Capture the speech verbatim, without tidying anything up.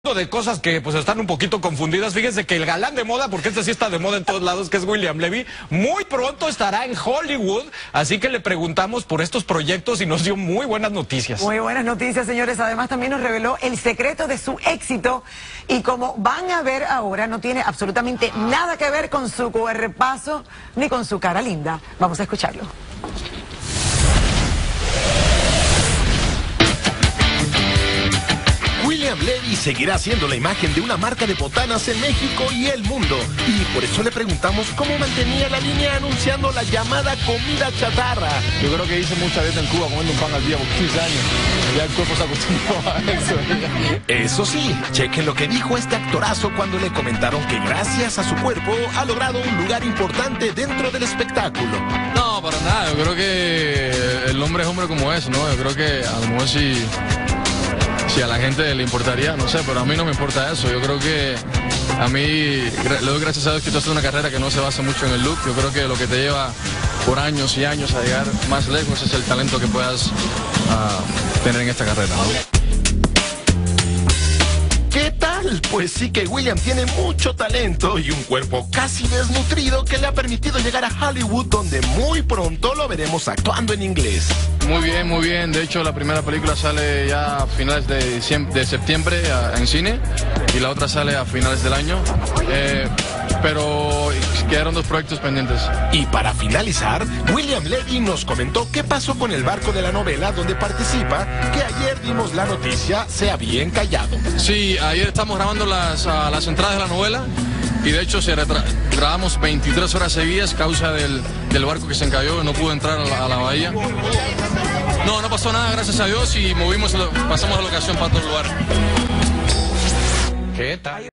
De cosas que pues están un poquito confundidas. Fíjense que el galán de moda, porque este sí está de moda en todos lados, que es William Levy, muy pronto estará en Hollywood, así que le preguntamos por estos proyectos y nos dio muy buenas noticias. Muy buenas noticias, señores. Además también nos reveló el secreto de su éxito y como van a ver ahora, no tiene absolutamente nada que ver con su cuerpazo ni con su cara linda. Vamos a escucharlo. William Levy seguirá siendo la imagen de una marca de botanas en México y el mundo. Y por eso le preguntamos cómo mantenía la línea anunciando la llamada comida chatarra. Yo creo que hice mucha dieta en Cuba comiendo un pan al día por quince años. Ya el cuerpo se acostumbró a eso. Eso sí, chequen lo que dijo este actorazo cuando le comentaron que gracias a su cuerpo ha logrado un lugar importante dentro del espectáculo. No, para nada. Yo creo que el hombre es hombre como es, ¿no? Yo creo que a lo mejor si... Si a la gente le importaría, no sé, pero a mí no me importa eso. Yo creo que a mí, le doy gracias a Dios que tú haces una carrera que no se basa mucho en el look. Yo creo que lo que te lleva por años y años a llegar más lejos es el talento que puedas uh, tener en esta carrera, ¿no? ¿Qué tal? Pues sí que William tiene mucho talento y un cuerpo casi desnutrido que le ha permitido llegar a Hollywood, donde muy pronto lo veremos actuando en inglés. Muy bien, muy bien. De hecho, la primera película sale ya a finales de, diciembre, de septiembre a, en cine y la otra sale a finales del año. Eh, pero quedaron dos proyectos pendientes. Y para finalizar, William Levy nos comentó qué pasó con el barco de la novela donde participa, que ayer dimos la noticia se había encallado. Sí, ayer estamos grabando las, uh, las entradas de la novela y de hecho se grabamos veintitrés horas seguidas causa del, del barco que se encalló, no pudo entrar a la, a la bahía. No, no pasó nada, gracias a Dios, y movimos, pasamos la locación para otro lugar. ¿Qué tal?